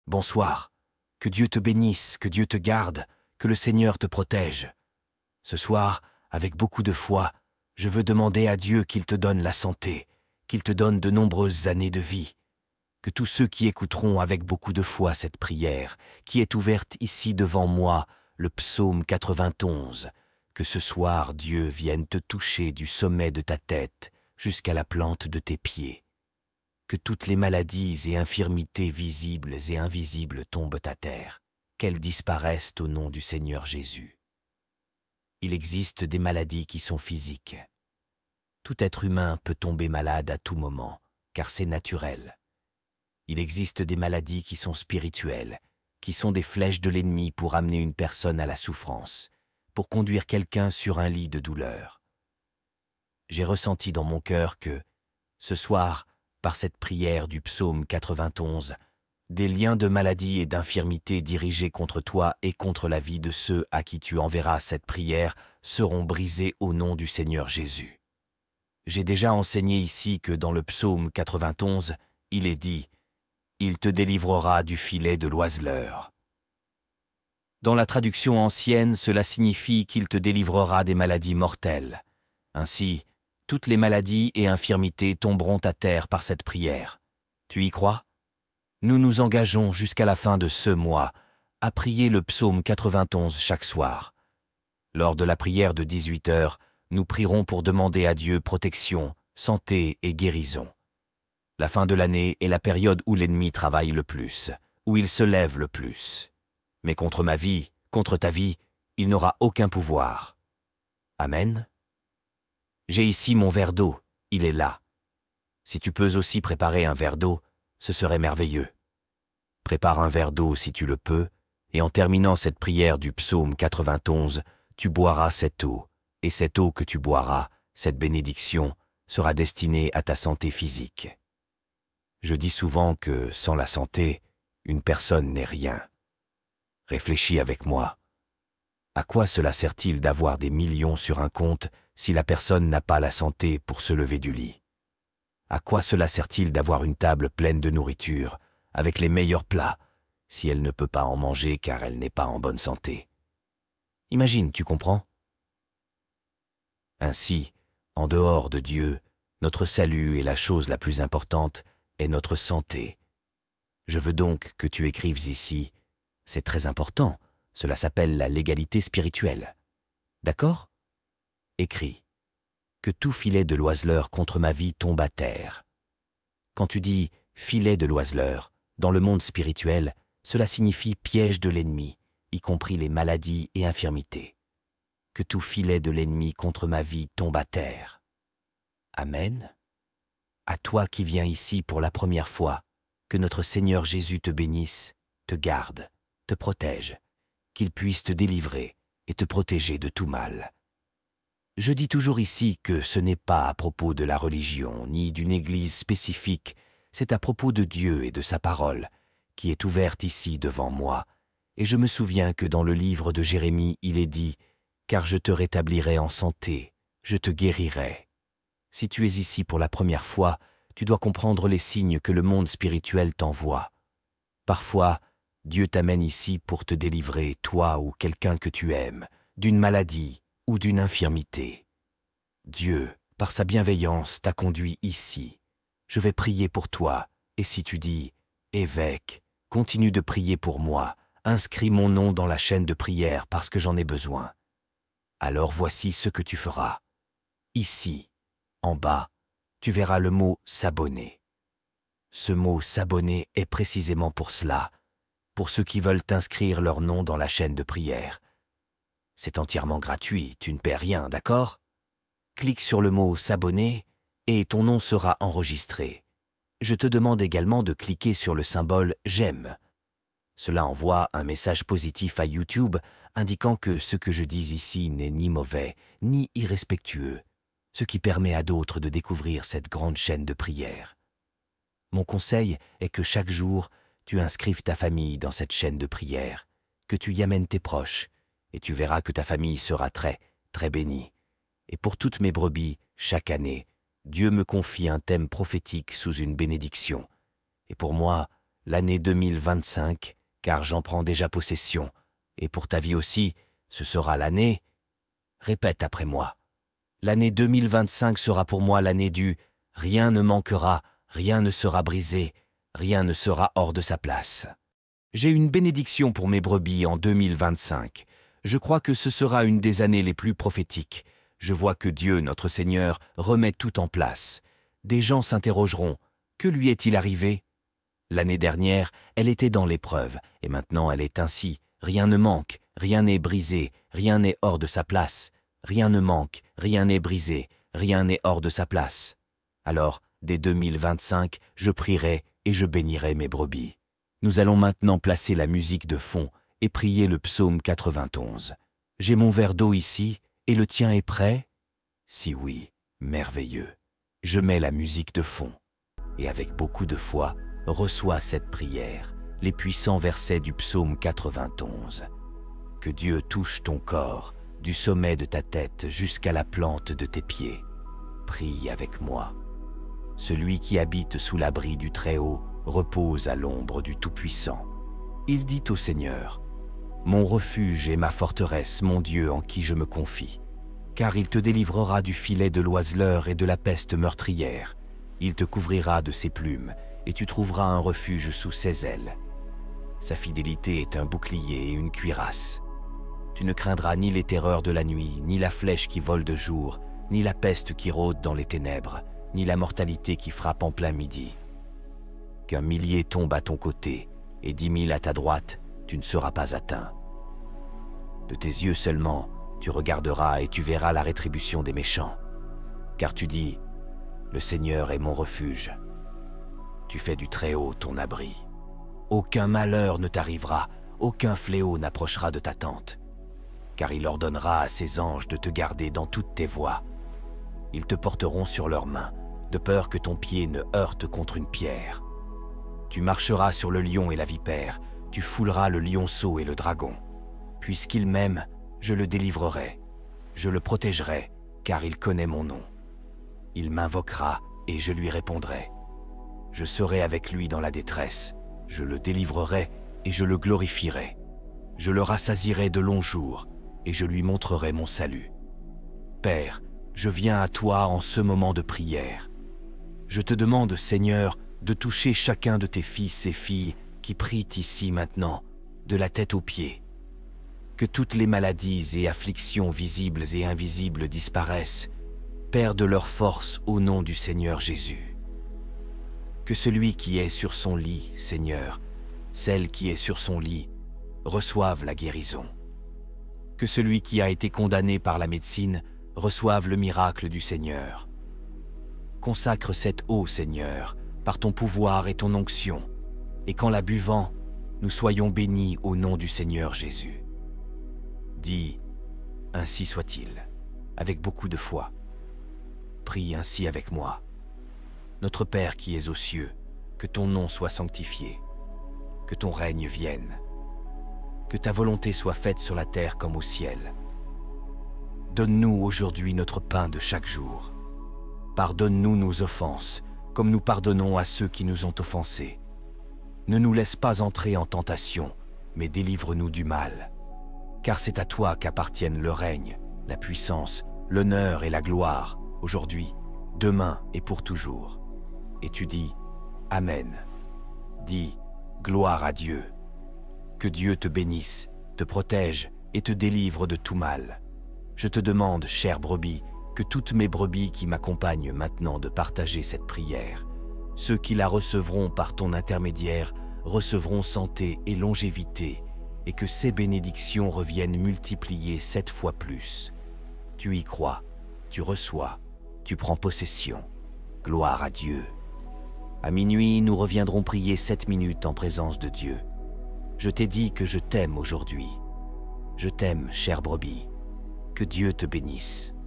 Bonsoir. Que Dieu te bénisse, que Dieu te garde, que le Seigneur te protège. Ce soir, avec beaucoup de foi, je veux demander à Dieu qu'il te donne la santé, qu'il te donne de nombreuses années de vie. Que tous ceux qui écouteront avec beaucoup de foi cette prière, qui est ouverte ici devant moi, le psaume 91, que ce soir Dieu vienne te toucher du sommet de ta tête jusqu'à la plante de tes pieds. Que toutes les maladies et infirmités visibles et invisibles tombent à terre, qu'elles disparaissent au nom du Seigneur Jésus. Il existe des maladies qui sont physiques. Tout être humain peut tomber malade à tout moment, car c'est naturel. Il existe des maladies qui sont spirituelles, qui sont des flèches de l'ennemi pour amener une personne à la souffrance, pour conduire quelqu'un sur un lit de douleur. J'ai ressenti dans mon cœur que, ce soir, par cette prière du psaume 91, des liens de maladie et d'infirmité dirigés contre toi et contre la vie de ceux à qui tu enverras cette prière seront brisés au nom du Seigneur Jésus. J'ai déjà enseigné ici que dans le psaume 91, il est dit « Il te délivrera du filet de l'oiseleur ». Dans la traduction ancienne, cela signifie qu'il te délivrera des maladies mortelles. Ainsi, toutes les maladies et infirmités tomberont à terre par cette prière. Tu y crois? Nous nous engageons jusqu'à la fin de ce mois à prier le psaume 91 chaque soir. Lors de la prière de 18 heures, nous prierons pour demander à Dieu protection, santé et guérison. La fin de l'année est la période où l'ennemi travaille le plus, où il se lève le plus. Mais contre ma vie, contre ta vie, il n'aura aucun pouvoir. Amen. J'ai ici mon verre d'eau, il est là. Si tu peux aussi préparer un verre d'eau, ce serait merveilleux. Prépare un verre d'eau si tu le peux, et en terminant cette prière du psaume 91, tu boiras cette eau, et cette eau que tu boiras, cette bénédiction, sera destinée à ta santé physique. Je dis souvent que, sans la santé, une personne n'est rien. Réfléchis avec moi. À quoi cela sert-il d'avoir des millions sur un compte si la personne n'a pas la santé pour se lever du lit? À quoi cela sert-il d'avoir une table pleine de nourriture, avec les meilleurs plats, si elle ne peut pas en manger car elle n'est pas en bonne santé? Imagine, tu comprends? Ainsi, en dehors de Dieu, notre salut et la chose la plus importante est notre santé. Je veux donc que tu écrives ici, c'est très important, cela s'appelle la légalité spirituelle. D'accord? Écris. Que tout filet de l'oiseleur contre ma vie tombe à terre. Quand tu dis filet de l'oiseleur, dans le monde spirituel, cela signifie piège de l'ennemi, y compris les maladies et infirmités. Que tout filet de l'ennemi contre ma vie tombe à terre. Amen. À toi qui viens ici pour la première fois, que notre Seigneur Jésus te bénisse, te garde, te protège, qu'il puisse te délivrer et te protéger de tout mal. Je dis toujours ici que ce n'est pas à propos de la religion ni d'une église spécifique, c'est à propos de Dieu et de sa parole, qui est ouverte ici devant moi. Et je me souviens que dans le livre de Jérémie, il est dit « Car je te rétablirai en santé, je te guérirai ». Si tu es ici pour la première fois, tu dois comprendre les signes que le monde spirituel t'envoie. Parfois, Dieu t'amène ici pour te délivrer, toi ou quelqu'un que tu aimes, d'une maladie ou d'une infirmité. Dieu, par sa bienveillance, t'a conduit ici. Je vais prier pour toi, et si tu dis « Évêque, continue de prier pour moi, inscris mon nom dans la chaîne de prière parce que j'en ai besoin », alors voici ce que tu feras. Ici, en bas, tu verras le mot « s'abonner ». Ce mot « s'abonner » est précisément pour cela, pour ceux qui veulent inscrire leur nom dans la chaîne de prière. C'est entièrement gratuit, tu ne perds rien, d'accord? Clique sur le mot « s'abonner » et ton nom sera enregistré. Je te demande également de cliquer sur le symbole « j'aime ». Cela envoie un message positif à YouTube indiquant que ce que je dis ici n'est ni mauvais, ni irrespectueux, ce qui permet à d'autres de découvrir cette grande chaîne de prière. Mon conseil est que chaque jour, tu inscrives ta famille dans cette chaîne de prière, que tu y amènes tes proches, et tu verras que ta famille sera très, très bénie. Et pour toutes mes brebis, chaque année, Dieu me confie un thème prophétique sous une bénédiction. Et pour moi, l'année 2025, car j'en prends déjà possession, et pour ta vie aussi, ce sera l'année... Répète après moi. L'année 2025 sera pour moi l'année du « rien ne manquera, rien ne sera brisé, rien ne sera hors de sa place ». J'ai une bénédiction pour mes brebis en 2025. Je crois que ce sera une des années les plus prophétiques. Je vois que Dieu, notre Seigneur, remet tout en place. Des gens s'interrogeront. Que lui est-il arrivé? L'année dernière, elle était dans l'épreuve, et maintenant elle est ainsi. Rien ne manque, rien n'est brisé, rien n'est hors de sa place. Rien ne manque, rien n'est brisé, rien n'est hors de sa place. Alors, dès 2025, je prierai et je bénirai mes brebis. Nous allons maintenant placer la musique de fond et prier le psaume 91. J'ai mon verre d'eau ici, et le tien est prêt? Si oui, merveilleux. Je mets la musique de fond, et avec beaucoup de foi, reçois cette prière, les puissants versets du psaume 91. Que Dieu touche ton corps, du sommet de ta tête jusqu'à la plante de tes pieds. Prie avec moi. Celui qui habite sous l'abri du Très-Haut repose à l'ombre du Tout-Puissant. Il dit au Seigneur, « Mon refuge et ma forteresse, mon Dieu en qui je me confie. Car il te délivrera du filet de l'oiseleur et de la peste meurtrière. Il te couvrira de ses plumes, et tu trouveras un refuge sous ses ailes. Sa fidélité est un bouclier et une cuirasse. Tu ne craindras ni les terreurs de la nuit, ni la flèche qui vole de jour, ni la peste qui rôde dans les ténèbres, ni la mortalité qui frappe en plein midi. Qu'un millier tombe à ton côté, et 10 000 à ta droite, tu ne seras pas atteint. De tes yeux seulement, tu regarderas et tu verras la rétribution des méchants. Car tu dis, le Seigneur est mon refuge. Tu fais du Très-Haut ton abri. Aucun malheur ne t'arrivera, aucun fléau n'approchera de ta tente. Car il ordonnera à ses anges de te garder dans toutes tes voies. Ils te porteront sur leurs mains, de peur que ton pied ne heurte contre une pierre. Tu marcheras sur le lion et la vipère, tu fouleras le lionceau et le dragon. Puisqu'il m'aime, je le délivrerai, je le protégerai, car il connaît mon nom. Il m'invoquera et je lui répondrai. Je serai avec lui dans la détresse, je le délivrerai et je le glorifierai. Je le rassasierai de longs jours et je lui montrerai mon salut. Père, je viens à toi en ce moment de prière. Je te demande, Seigneur, de toucher chacun de tes fils et filles qui prient ici maintenant, de la tête aux pieds. Que toutes les maladies et afflictions visibles et invisibles disparaissent, perdent leur force au nom du Seigneur Jésus. Que celui qui est sur son lit, Seigneur, celle qui est sur son lit, reçoive la guérison. Que celui qui a été condamné par la médecine reçoive le miracle du Seigneur. Consacre cette eau, Seigneur, par ton pouvoir et ton onction, et qu'en la buvant, nous soyons bénis au nom du Seigneur Jésus. Dis, ainsi soit-il, avec beaucoup de foi. Prie ainsi avec moi. Notre Père qui es aux cieux, que ton nom soit sanctifié, que ton règne vienne, que ta volonté soit faite sur la terre comme au ciel. Donne-nous aujourd'hui notre pain de chaque jour. Pardonne-nous nos offenses, comme nous pardonnons à ceux qui nous ont offensés. Ne nous laisse pas entrer en tentation, mais délivre-nous du mal. Car c'est à toi qu'appartiennent le règne, la puissance, l'honneur et la gloire, aujourd'hui, demain et pour toujours. Et tu dis, Amen. Dis, gloire à Dieu. Que Dieu te bénisse, te protège et te délivre de tout mal. Je te demande, chère brebis, que toutes mes brebis qui m'accompagnent maintenant de partager cette prière. Ceux qui la recevront par ton intermédiaire recevront santé et longévité, et que ces bénédictions reviennent multipliées 7 fois plus. Tu y crois, tu reçois, tu prends possession. Gloire à Dieu. À minuit, nous reviendrons prier 7 minutes en présence de Dieu. Je t'ai dit que je t'aime aujourd'hui. Je t'aime, chère brebis. Que Dieu te bénisse.